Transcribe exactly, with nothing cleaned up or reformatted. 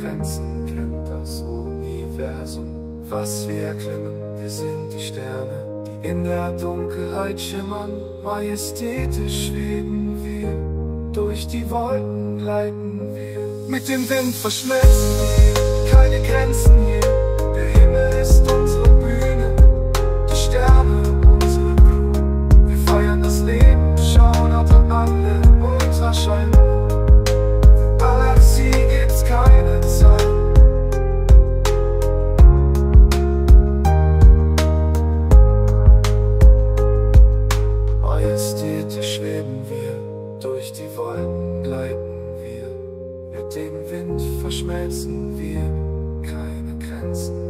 Grenzen kennt das Universum. Was wir erklimmen, wir sind die Sterne, die in der Dunkelheit schimmern. Majestätisch schweben wir, durch die Wolken gleiten wir. Mit dem Wind verschmelzen wir, keine Grenzen hier. Der Himmel ist unsere Bühne, die Sterne unsere Crew. Wir feiern das Leben, schauen auf alle Ultraschein. Galaxie gibt's keine Zeit. Majestätisch schweben wir, durch die Wolken gleiten wir. Mit dem Wind verschmelzen wir, keine Grenzen.